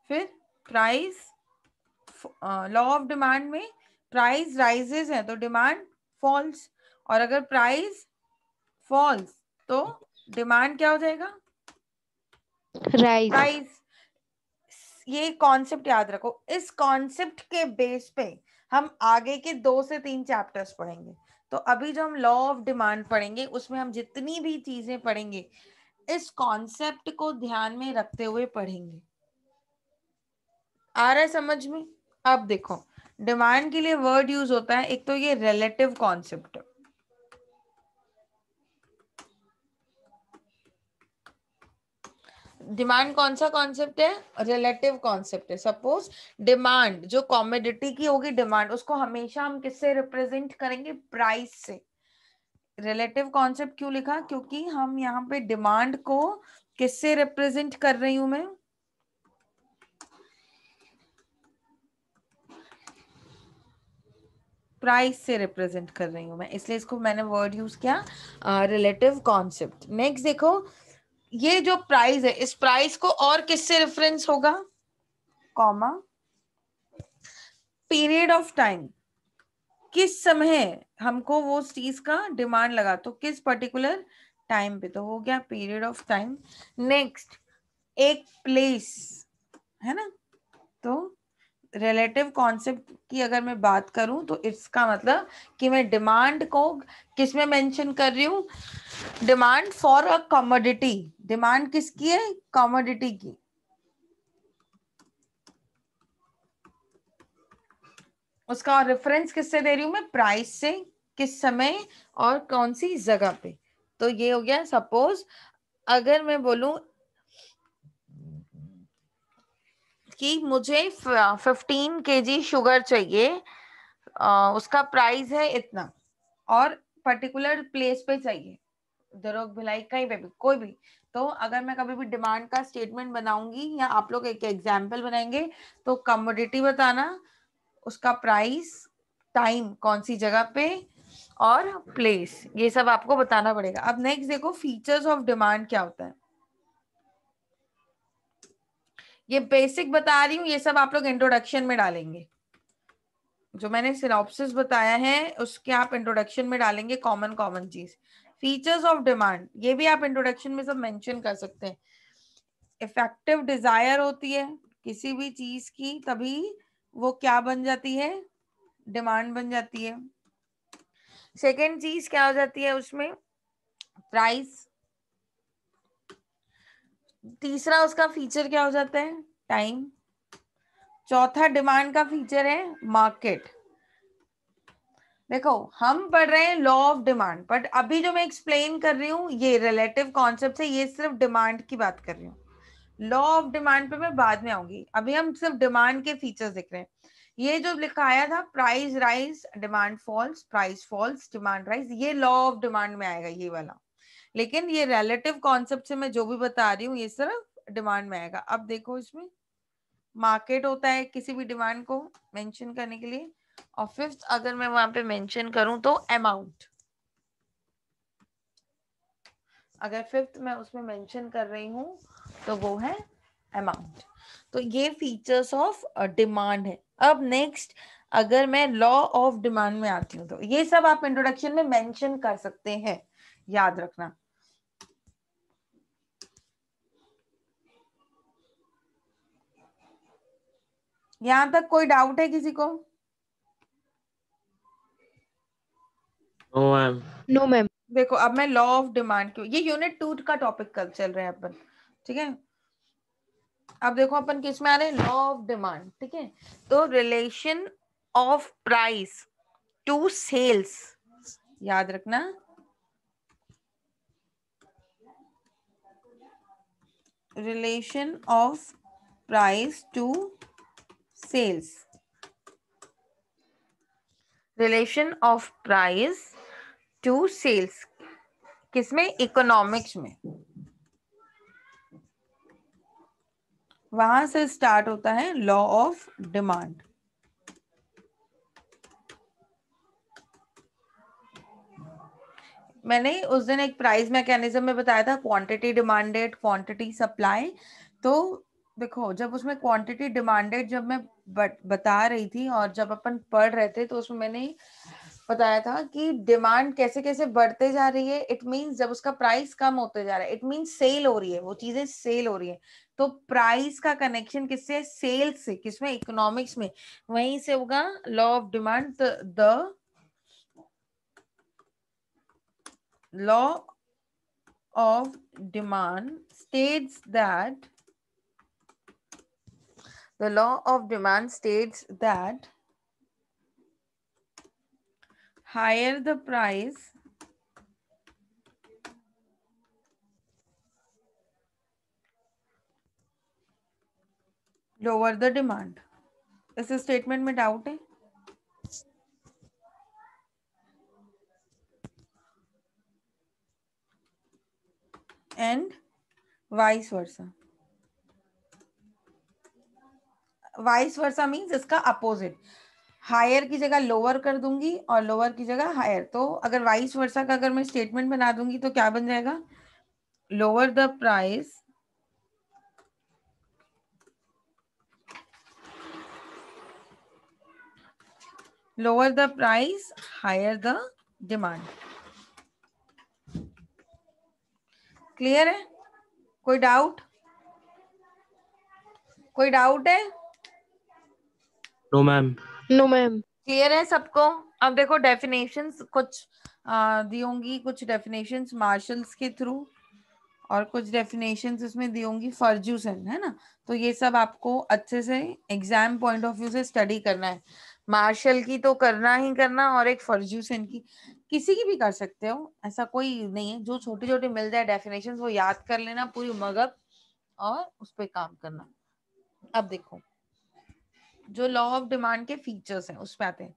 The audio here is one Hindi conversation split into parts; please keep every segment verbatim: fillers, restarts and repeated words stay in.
फिर प्राइस, लॉ ऑफ डिमांड में प्राइस राइजेस है तो डिमांड फॉल्स, और अगर प्राइस फॉल्स तो डिमांड क्या हो जाएगा? राइज। प्राइस। ये कॉन्सेप्ट याद रखो, इस कॉन्सेप्ट के बेस पे हम आगे के दो से तीन चैप्टर्स पढ़ेंगे। तो अभी जो हम लॉ ऑफ डिमांड पढ़ेंगे उसमें हम जितनी भी चीजें पढ़ेंगे इस कॉन्सेप्ट को ध्यान में रखते हुए पढ़ेंगे। आ रहा है समझ में? अब देखो, डिमांड के लिए वर्ड यूज होता है, एक तो ये रिलेटिव कॉन्सेप्ट। डिमांड कौन सा कॉन्सेप्ट है? रिलेटिव कॉन्सेप्ट है। सपोज डिमांड जो कॉमोडिटी की होगी डिमांड, उसको हमेशा हम किससे रिप्रेजेंट करेंगे? प्राइस से। रिलेटिव कॉन्सेप्ट क्यों लिखा? क्योंकि हम यहाँ पे डिमांड को किससे रिप्रेजेंट कर रही हूं मैं? प्राइस से रिप्रेजेंट कर रही हूं मैं, इसलिए इसको मैंने वर्ड यूज किया रिलेटिव कॉन्सेप्ट। नेक्स्ट देखो, ये जो प्राइस है इस प्राइस को और किससे रेफरेंस होगा? कॉमा, पीरियड ऑफ टाइम, किस समय हमको वो चीज का डिमांड लगा, तो किस पर्टिकुलर टाइम पे, तो हो गया पीरियड ऑफ टाइम। नेक्स्ट एक प्लेस है ना, तो रिलेटिव कॉन्सेप्ट की अगर मैं बात करूं तो इसका मतलब कि मैं डिमांड को किस में मेंशन कर रही हूं? Demand for a commodity. Demand किसकी है? कमोडिटी की। उसका रेफरेंस किससे दे रही हूं मैं? प्राइस से, किस समय और कौन सी जगह पे। तो ये हो गया। सपोज अगर मैं बोलूं कि मुझे फिफ्टीन केजी शुगर चाहिए, आ, उसका प्राइस है इतना, और पर्टिकुलर प्लेस पे चाहिए, दरोग भिलाई कहीं पे भी, कोई भी। तो अगर मैं कभी भी डिमांड का स्टेटमेंट बनाऊंगी या आप लोग एक एग्जाम्पल बनाएंगे तो कमोडिटी बताना, उसका प्राइस, टाइम कौन सी जगह पे, और प्लेस, ये सब आपको बताना पड़ेगा। अब नेक्स्ट देखो, फीचर्स ऑफ डिमांड क्या होता है। ये बेसिक बता रही हूँ, ये सब आप लोग इंट्रोडक्शन में डालेंगे। जो मैंने सिनॉप्सिस बताया है उसके आप इंट्रोडक्शन में डालेंगे कॉमन कॉमन चीज। फीचर्स ऑफ डिमांड ये भी आप इंट्रोडक्शन में सब मेंशन कर सकते हैं। इफेक्टिव डिजायर होती है किसी भी चीज की, तभी वो क्या बन जाती है? डिमांड बन जाती है। सेकेंड चीज क्या हो जाती है उसमें? प्राइस। तीसरा उसका फीचर क्या हो जाता है? टाइम। चौथा डिमांड का फीचर है मार्केट। देखो हम पढ़ रहे हैं लॉ ऑफ डिमांड, बट अभी जो मैं एक्सप्लेन कर रही हूँ ये रिलेटिव कॉन्सेप्ट है, ये सिर्फ डिमांड की बात कर रही हूँ। लॉ ऑफ डिमांड पे मैं बाद में आऊंगी, अभी हम सिर्फ डिमांड के फीचर्स देख रहे हैं। ये जो लिखाया था price rise demand falls, price falls demand rise, ये लॉ ऑफ डिमांड में आएगा ये वाला। लेकिन ये रिलेटिव कॉन्सेप्ट से मैं जो भी बता रही हूँ ये सिर्फ डिमांड में आएगा। अब देखो इसमें मार्केट होता है किसी भी डिमांड को मेंशन करने के लिए, और फिफ्थ अगर मैं वहां पे मेंशन करूं तो अमाउंट। अगर फिफ्थ मैं उसमें मेंशन कर रही हूं तो वो है अमाउंट। तो ये फीचर्स ऑफ डिमांड है। अब नेक्स्ट अगर मैं लॉ ऑफ डिमांड में आती हूँ तो ये सब आप इंट्रोडक्शन में मेंशन कर सकते हैं, याद रखना। यहां तक कोई डाउट है किसी को? No ma'am. No ma'am. देखो अब मैं लॉ ऑफ डिमांड क्यों, ये यूनिट टू का टॉपिक कल चल रहे हैं अपन, ठीक है। अब देखो अपन किस में आ रहे हैं? लॉ ऑफ डिमांड, ठीक है। तो relation of price to sales, याद रखना। Relation of price to sales, relation of price to sales किसमें? इकोनॉमिक्स में। वहां से स्टार्ट होता है लॉ ऑफ डिमांड। मैंने उस दिन एक प्राइस मैकेनिज्म में बताया था क्वांटिटी डिमांडेड, क्वांटिटी सप्लाई। तो देखो जब उसमें क्वांटिटी डिमांडेड जब मैं बत, बता रही थी और जब अपन पढ़ रहे थे तो उसमें मैंने बताया था कि डिमांड कैसे कैसे बढ़ते जा रही है. इट मींस जब उसका प्राइस कम होते जा रहा है, इट मींस सेल हो रही है, वो चीजें सेल हो रही है. तो प्राइस का कनेक्शन किससे? सेल्स से. किसमें? इकोनॉमिक्स में. वहीं से होगा law of demand. The law of demand states that the law of demand states that higher the price, lower the demand. इस स्टेटमेंट में डाउट है? And vice versa. Vice versa means इसका अपोजिट. हायर की जगह लोअर कर दूंगी और लोअर की जगह हायर. तो अगर वाइस वर्सा का अगर मैं स्टेटमेंट बना दूंगी तो क्या बन जाएगा? Lower the price lower the price higher the demand. Clear है? कोई डाउट? कोई डाउट है? No, ma'am. No, ma'am. Clear है सबको? अब देखो डेफिनेशंस कुछ दी होंगी, कुछ डेफिनेशंस मार्शल्स के थ्रू और कुछ डेफिनेशंस इसमें दी होंगी फर्ग्यूसन, है ना. तो ये सब आपको अच्छे से एग्जाम पॉइंट ऑफ व्यू से स्टडी करना है. मार्शल की तो करना ही करना, और एक फर्ग्यूसन की. किसी की भी कर सकते हो, ऐसा कोई नहीं है. जो छोटी छोटी मिल जाए डेफिनेशंस वो याद कर लेना पूरी मगज और उस पर काम करना. अब देखो जो लॉ ऑफ डिमांड के फीचर्स हैं उस पे आते हैं.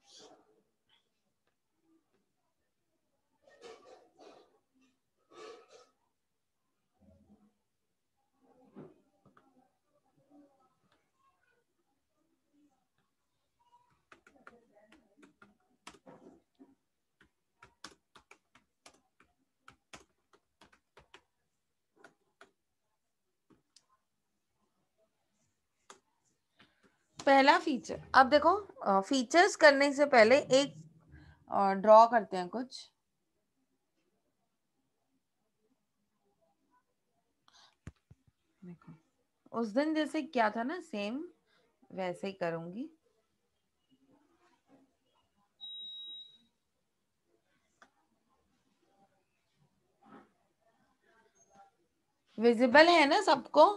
पहला फीचर. अब देखो फीचर्स करने से पहले एक ड्रॉ करते हैं कुछ. देखो उस दिन जैसे क्या था ना, सेम वैसे ही करूंगी. विजिबल है ना सबको?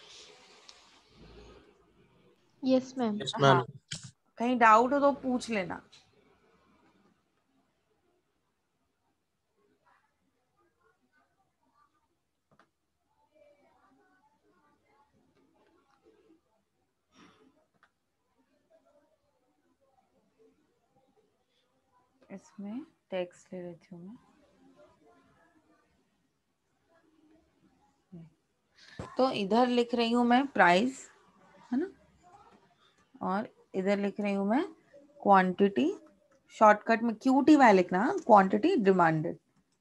Yes, ma'am. Yes, हाँ, ma'am. कहीं डाउट हो तो पूछ लेना. इसमें टेक्स्ट ले लेती हूँ मैं. तो इधर लिख रही हूँ मैं प्राइस, है ना, और इधर लिख रही हूँ मैं क्वांटिटी. शॉर्टकट में क्यू टी वाई लिखना, क्वांटिटी डिमांडेड.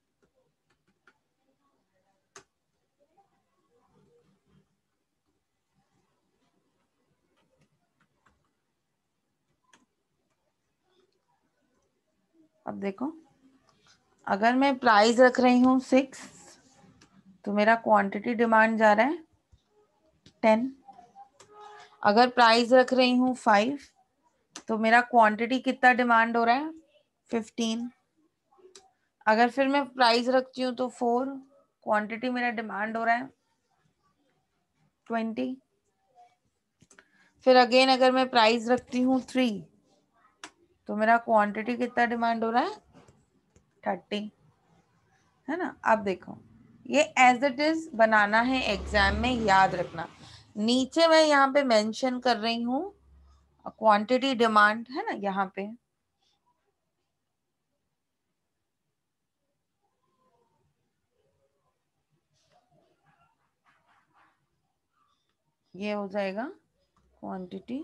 अब देखो अगर मैं प्राइस रख रही हूँ सिक्स तो मेरा क्वांटिटी डिमांड जा रहा है टेन. अगर प्राइस रख रही हूँ फाइव तो मेरा क्वांटिटी कितना डिमांड हो रहा है? फिफ्टीन. अगर फिर मैं प्राइस रखती हूँ तो फोर, क्वांटिटी मेरा डिमांड हो रहा है ट्वेंटी. फिर अगेन अगर मैं प्राइस रखती हूँ थ्री तो मेरा क्वांटिटी कितना डिमांड हो रहा है? थर्टी, है ना. अब देखो ये एज इट इज बनाना है एग्जाम में, याद रखना. नीचे मैं यहाँ पे मेंशन कर रही हूँ क्वांटिटी डिमांड, है ना, यहाँ पे. ये हो जाएगा क्वांटिटी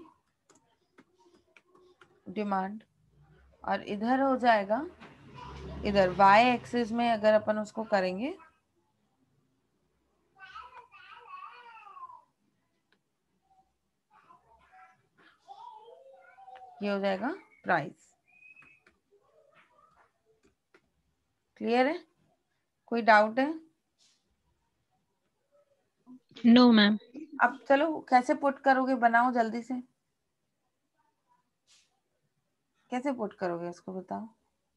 डिमांड, और इधर हो जाएगा, इधर वाई एक्सिस में अगर अपन उसको करेंगे ये हो जाएगा प्राइस। क्लियर है? कोई डाउट है? No ma'am. अब चलो कैसे पुट करोगे, बनाओ जल्दी से, कैसे पुट करोगे इसको बताओ।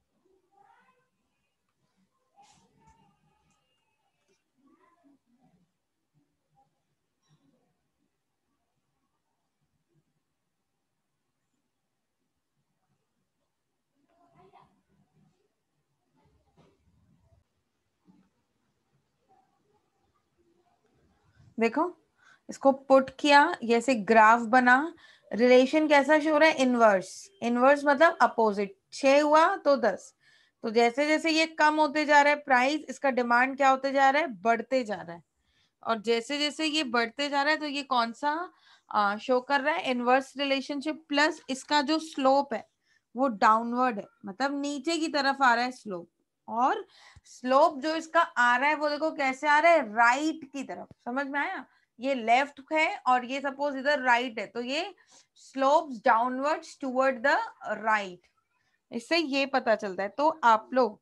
देखो इसको पुट किया, ये से ग्राफ बना, रिलेशन कैसा शो हो रहा है, इनवर्स। इनवर्स मतलब अपोजिट, छह हुआ तो दस, तो जैसे जैसे ये कम होते जा रहा है प्राइस, इसका डिमांड क्या होते जा रहा है, बढ़ते जा रहा है। और जैसे जैसे ये बढ़ते जा रहा है तो ये कौन सा शो कर रहा है, इनवर्स रिलेशनशिप। प्लस इसका जो स्लोप है वो डाउनवर्ड है, मतलब नीचे की तरफ आ रहा है स्लोप। और स्लोप जो इसका आ रहा है वो देखो कैसे आ रहा है, राइट की तरफ। समझ में आया? ये लेफ्ट है और ये सपोज इधर राइट है, तो ये slopes downwards toward the right. इससे ये पता चलता है। तो आप लोग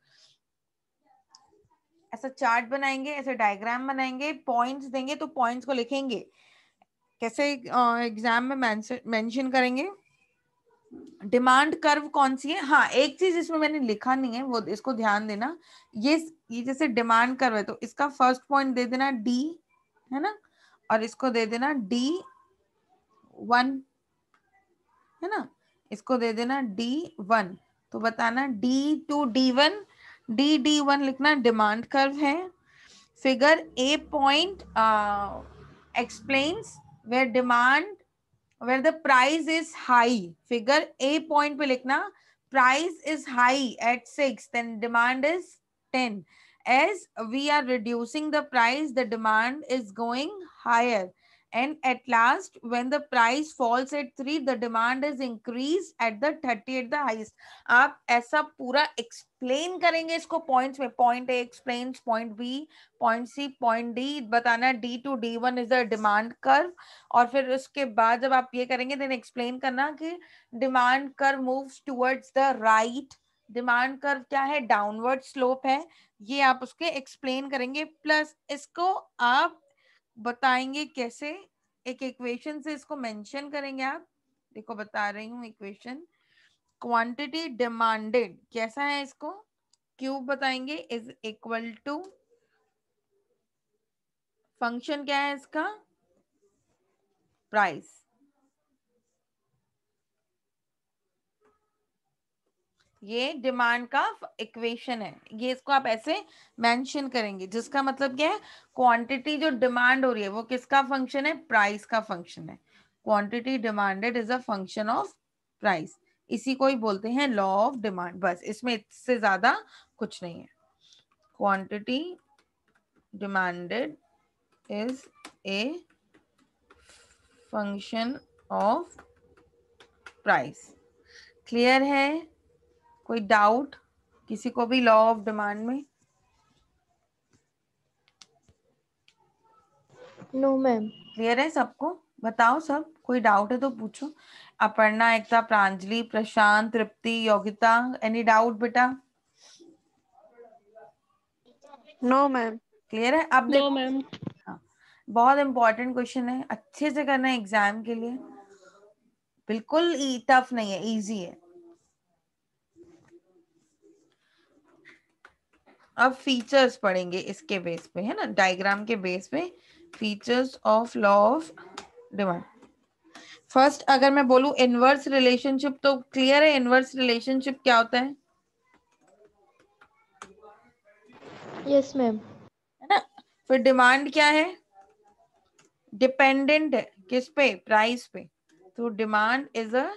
ऐसा चार्ट बनाएंगे, ऐसे डायग्राम बनाएंगे, पॉइंट्स देंगे तो पॉइंट्स को लिखेंगे कैसे, एग्जाम में मेंशन करेंगे। डिमांड कर्व कौन सी है, हाँ एक चीज इसमें मैंने लिखा नहीं है, वो इसको ध्यान देना। ये ये जैसे डिमांड कर्व है तो इसका फर्स्ट पॉइंट दे देना डी, है ना, और इसको दे देना डी वन, है ना, इसको दे देना डी वन। तो बताना D two D one, D D one लिखना डिमांड कर्व है। Figure A point explains where demand where the price is high, figure A point पे लिखना price is high at six, then demand is ten. As we are reducing the price, the demand is going higher, and at last when the price falls at three, the demand is increased at the thirty at the highest. आप ऐसा पूरा एक्सप्लेन करेंगे इसको पॉइंट्स में, point A explains, point B, point C, point D, बताना D two D one is the demand curve. और फिर उसके बाद जब आप ये करेंगे देन एक्सप्लेन करना कि demand curve moves towards the right, demand curve क्या है, डाउनवर्ड स्लोप है, ये आप उसके एक्सप्लेन करेंगे। प्लस इसको आप बताएंगे कैसे, एक इक्वेशन से इसको मेंशन करेंगे आप। देखो बता रही हूँ इक्वेशन, क्वांटिटी डिमांडेड कैसा है, इसको क्यूब बताएंगे, इज इक्वल टू, फंक्शन क्या है इसका, प्राइस। ये डिमांड का इक्वेशन है, ये इसको आप ऐसे मेंशन करेंगे, जिसका मतलब क्या है, क्वांटिटी जो डिमांड हो रही है वो किसका फंक्शन है, प्राइस का फंक्शन है। Quantity demanded is a function of price, इसी को ही बोलते हैं लॉ ऑफ डिमांड। बस इसमें इससे ज्यादा कुछ नहीं है। Quantity demanded is a function of price. Clear है? कोई डाउट किसी को भी लॉ ऑफ डिमांड में? No ma'am. क्लियर है सबको? बताओ सब, कोई डाउट है तो पूछो। अपर्णा, एकता, प्रांजलि, प्रशांत, तृप्ति, योगिता, एनी डाउट बेटा? No ma'am. क्लियर है? अब नो देखो, मैम। हाँ, बहुत इंपॉर्टेंट क्वेश्चन है, अच्छे से करना है एग्जाम के लिए, बिल्कुल टफ नहीं है, इजी है। अब फीचर्स पढ़ेंगे इसके बेस पे, है ना, डायग्राम के बेस पे, features of law of demand. First अगर मैं बोलूं इनवर्स रिलेशनशिप, तो क्लियर है इनवर्स रिलेशनशिप क्या होता है? Yes ma'am. है ना। फिर डिमांड क्या है, डिपेंडेंट है किस पे, प्राइस पे, तो demand is a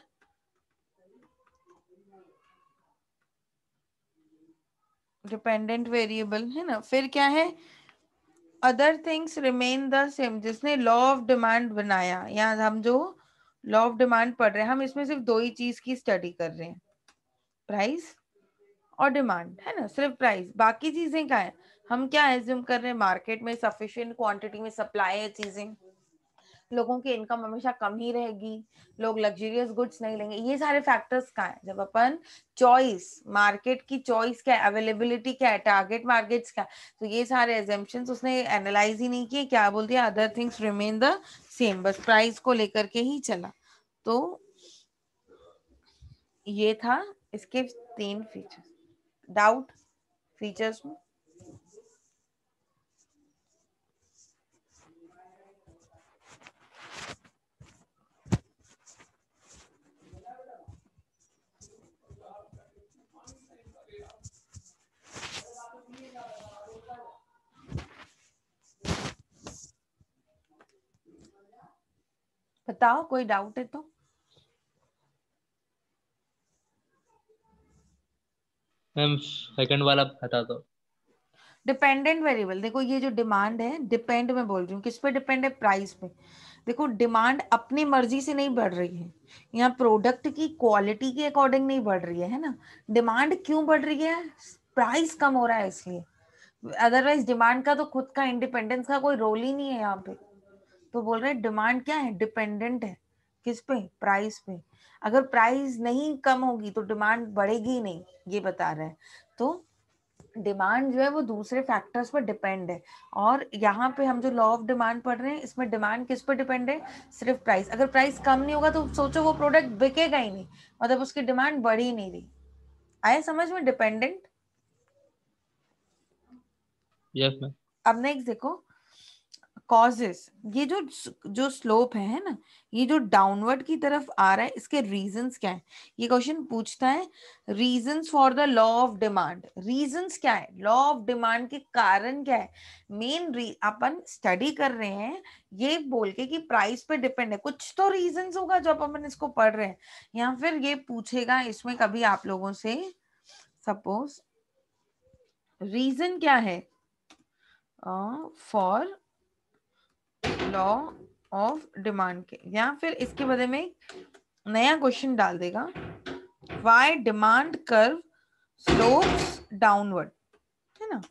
dependent variable, है ना। फिर क्या है, other things remain the same. जिसने लॉ ऑफ डिमांड बनाया, या हम जो लॉ ऑफ डिमांड पढ़ रहे हैं, हम इसमें सिर्फ दो ही चीज की स्टडी कर रहे हैं, प्राइस और डिमांड, है ना, सिर्फ प्राइस। बाकी चीजें क्या है, हम क्या एज्यूम कर रहे हैं, मार्केट में सफिशिएंट क्वांटिटी में सप्लाई है चीजें, लोगों की इनकम हमेशा कम ही रहेगी, लोग लग्जरियस गुड्स नहीं लेंगे। ये सारे फैक्टर्स कहाँ है? जब अपन चॉइस, मार्केट की चॉइस क्या है, अवेलेबिलिटी क्या है, टारगेट मार्केट्स क्या है, तो ये सारे एजम्पशंस उसने एनालाइज ही नहीं किए, क्या बोल दिया, other things remain the same, बस प्राइस को लेकर के ही चला। तो ये था इसके तीन फीचर्स। डाउट फीचर्स में? बताओ, कोई डाउट है तो? मैम सेकंड वाला बता दो। डिपेंडेंट वेरिएबल, देखो ये जो डिमांड है, डिपेंड मैं बोल रही हूँ, किस पे डिपेंड है? प्राइस पे। देखो डिमांड अपनी मर्जी से नहीं बढ़ रही है, यहाँ प्रोडक्ट की क्वालिटी के अकॉर्डिंग नहीं बढ़ रही है, है ना। डिमांड क्यों बढ़ रही है? प्राइस कम हो रहा है इसलिए। अदरवाइज डिमांड का तो खुद का इंडिपेंडेंस का कोई रोल ही नहीं है यहाँ पे। तो बोल रहे हैं डिमांड क्या है? डिपेंडेंट है किस पे? प्राइस पे। अगर प्राइस नहीं कम होगी तो डिमांड बढ़ेगी ही नहीं, ये बता रहे हैं। तो डिमांड जो है वो दूसरे फैक्टर्स पर डिपेंड है, और यहाँ पे हम जो लॉ ऑफ डिमांड पढ़ रहे हैं इसमें डिमांड किस पर डिपेंड है? सिर्फ प्राइस। अगर प्राइस कम नहीं होगा तो सोचो वो प्रोडक्ट बिकेगा ही नहीं, मतलब उसकी डिमांड बढ़ ही नहीं रही। आया समझ में? डिपेंडेंट। Yes ma'am. अब नेक्स्ट देखो, कॉजेस। ये जो जो स्लोप है है ना, ये जो डाउनवर्ड की तरफ आ रहा है, इसके रीजंस क्या है? ये क्वेश्चन पूछता है reasons for the law of demand. Reasons क्या है? लॉ ऑफ डिमांड के कारण क्या है? मेन अपन स्टडी कर रहे हैं ये बोल के कि प्राइस पे डिपेंड है, कुछ तो रीजंस होगा जो अपन इसको पढ़ रहे हैं, या फिर ये पूछेगा इसमें कभी आप लोगों से, सपोज रीजन क्या है फॉर लॉ ऑफ डिमांड के, या फिर इसके बदले में नया क्वेश्चन डाल देगा, why demand curve slopes downward, है ना।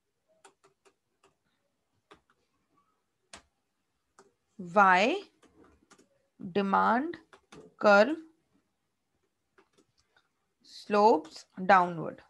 Why demand curve slopes downward.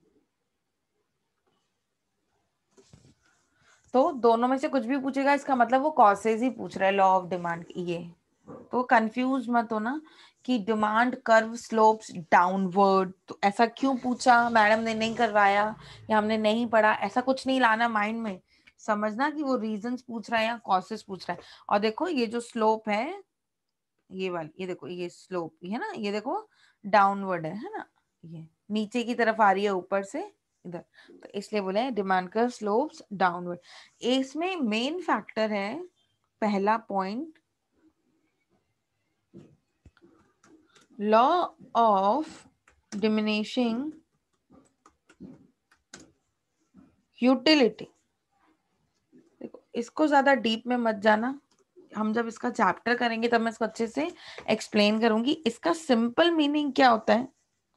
तो दोनों में से कुछ भी पूछेगा, इसका मतलब वो कॉसेज ही पूछ रहा है लॉ ऑफ डिमांड। ये तो कंफ्यूज मत हो ना कि डिमांड कर्व स्लोप्स डाउनवर्ड, तो ऐसा क्यों पूछा, मैडम ने नहीं करवाया या हमने नहीं पढ़ा, ऐसा कुछ नहीं लाना माइंड में। समझना कि वो रीजंस पूछ रहा है या कॉसेज पूछ रहा है। और देखो ये जो स्लोप है, ये वाली, ये देखो ये स्लोप है ना, ये देखो डाउनवर्ड है है ना, ये नीचे की तरफ आ रही है ऊपर से इधर, तो इसलिए बोले डिमांड कर्व स्लोप्स डाउनवर्ड। इसमें मेन फैक्टर है, पहला point, law of diminishing utility. देखो इसको ज्यादा डीप में मत जाना, हम जब इसका चैप्टर करेंगे तब मैं इसको अच्छे से एक्सप्लेन करूंगी। इसका सिंपल मीनिंग क्या होता है,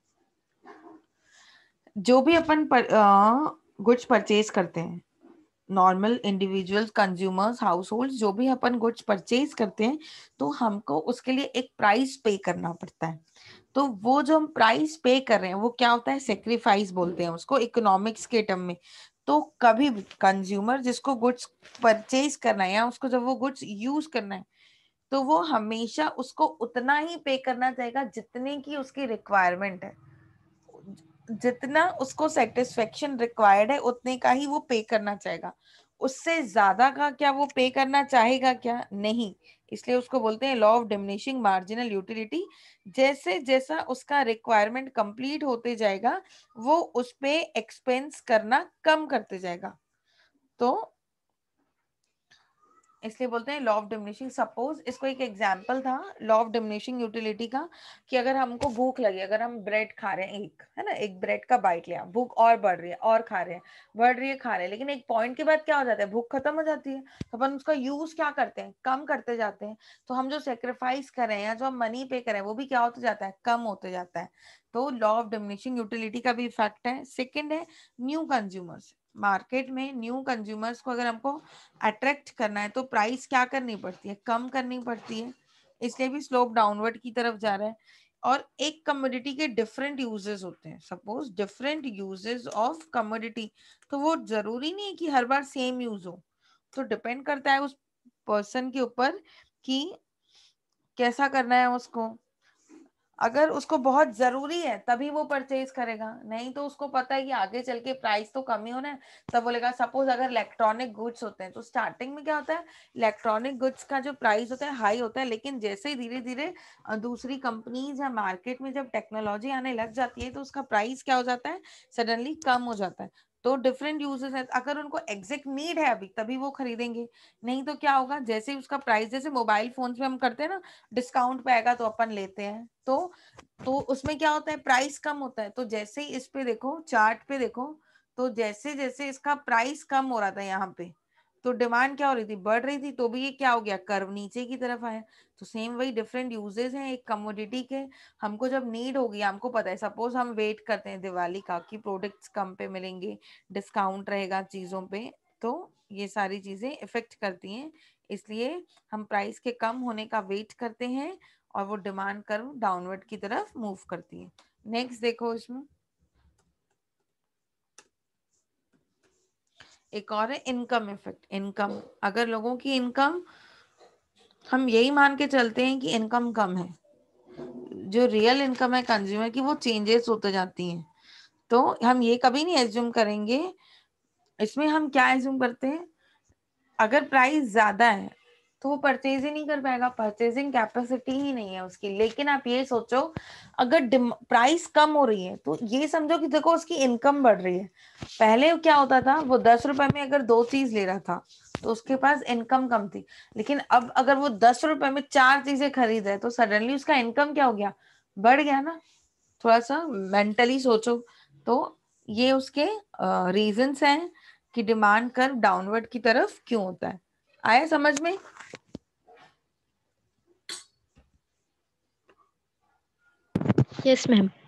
जो भी अपन गुड्स परचेज करते हैं, normal individual consumers, household, जो भी अपन गुड्स परचेज करते हैं, तो हमको उसके लिए एक प्राइस पे करना पड़ता है। तो वो जो हम प्राइस पे कर रहे हैं वो क्या होता है? सेक्रीफाइस बोलते हैं उसको इकोनॉमिक्स के टर्म में। तो कभी भी कंज्यूमर जिसको गुड्स परचेज करना है या उसको जब वो गुड्स यूज करना है, तो वो हमेशा उसको उतना ही पे करना चाहेगा जितने की उसकी रिक्वायरमेंट है, जितना उसको सेटिस्फेक्शन रिक्वायर्ड है उतने का ही वो पे करना चाहेगा। उससे ज्यादा का क्या वो पे करना चाहेगा? क्या नहीं। इसलिए उसको बोलते हैं law of diminishing marginal utility. जैसे जैसा उसका रिक्वायरमेंट कंप्लीट होते जाएगा वो उस पे एक्सपेंस करना कम करते जाएगा। तो इसलिए बोलते हैं लॉ ऑफ डिमिनिशिंग। सपोज इसको एक एग्जांपल था लॉ ऑफ डिमिनिशिंग यूटिलिटी का, कि अगर हमको भूख लगी, अगर हम ब्रेड खा रहे हैं एक, है ना, एक ब्रेड का बाइट लिया, भूख और बढ़ रही है और खा रहे हैं, बढ़ रही है, खा रहे हैं, लेकिन एक पॉइंट के बाद क्या हो जाता है? भूख खत्म हो जाती है, तो अपन उसका यूज क्या करते हैं? कम करते जाते हैं। तो हम जो सेक्रीफाइस कर रहे हैं या जो हम मनी पे कर रहे हैं वो भी क्या होते जाता है? कम होते जाता है। तो लॉ ऑफ डिमिनिशिंग यूटिलिटी का भी इफेक्ट है। सेकेंड है न्यू कंज्यूमर्स। मार्केट में न्यू कंज्यूमर्स को अगर हमको अट्रैक्ट करना है तो प्राइस क्या करनी पड़ती है, कम करनी पड़ती है, इसलिए भी स्लोप डाउनवर्ड की तरफ जा रहा है। और एक कमोडिटी के डिफरेंट यूजेस होते हैं, suppose different uses of commodity, तो वो जरूरी नहीं है कि हर बार सेम यूज हो, तो डिपेंड करता है उस पर्सन के ऊपर कि कैसा करना है उसको। अगर उसको बहुत जरूरी है तभी वो परचेज करेगा, नहीं तो उसको पता है कि आगे चल के प्राइस तो कम ही होना है, तब बोलेगा। सपोज अगर इलेक्ट्रॉनिक गुड्स होते हैं तो स्टार्टिंग में क्या होता है, इलेक्ट्रॉनिक गुड्स का जो प्राइस होता है हाई होता है, लेकिन जैसे ही धीरे धीरे दूसरी कंपनीज या मार्केट में जब टेक्नोलॉजी आने लग जाती है तो उसका प्राइस क्या हो जाता है, सडनली कम हो जाता है। तो डिफरेंट यूजेस है, अगर उनको एग्जैक्ट नीड है अभी तभी वो खरीदेंगे, नहीं तो क्या होगा, जैसे ही उसका प्राइस, जैसे मोबाइल फोन्स में हम करते हैं ना, डिस्काउंट पे आएगा तो अपन लेते हैं, तो तो उसमें क्या होता है, प्राइस कम होता है। तो जैसे ही इस पे देखो, चार्ट पे देखो, तो जैसे जैसे इसका प्राइस कम हो रहा था यहाँ पे, तो डिमांड क्या हो रही थी, बढ़ रही थी, तो भी ये क्या हो गया, कर्व नीचे की तरफ आया। तो सेम वही डिफरेंट यूजेस हैं एक कमोडिटी के। हमको जब नीड होगी, हमको पता है, सपोज हम वेट करते हैं दिवाली का कि प्रोडक्ट्स कम पे मिलेंगे, डिस्काउंट रहेगा चीजों पे, तो ये सारी चीजें इफेक्ट करती हैं, इसलिए हम प्राइस के कम होने का वेट करते हैं और वो डिमांड कर्व डाउनवर्ड की तरफ मूव करती है। नेक्स्ट देखो, इसमें एक और है इनकम इफेक्ट। इनकम, अगर लोगों की इनकम, हम यही मान के चलते हैं कि इनकम कम है, जो रियल इनकम है कंज्यूमर की वो चेंजेस होते जाती हैं, तो हम ये कभी नहीं एज्यूम करेंगे। इसमें हम क्या एज्यूम करते हैं, अगर प्राइस ज्यादा है तो वो परचेज ही नहीं कर पाएगा, परचेजिंग कैपेसिटी ही नहीं है उसकी। लेकिन आप ये सोचो, अगर प्राइस कम हो रही है तो ये समझो कि देखो उसकी इनकम बढ़ रही है। पहले क्या होता था, वो दस रुपए में अगर दो चीज ले रहा था तो उसके पास इनकम कम थी, लेकिन अब अगर वो दस रुपए में चार चीजें खरीद है तो सडनली उसका इनकम क्या हो गया, बढ़ गया ना। थोड़ा सा मेंटली सोचो, तो ये उसके रीजंस हैं कि डिमांड कर्व डाउनवर्ड की तरफ क्यों होता है। आया समझ में? Yes ma'am.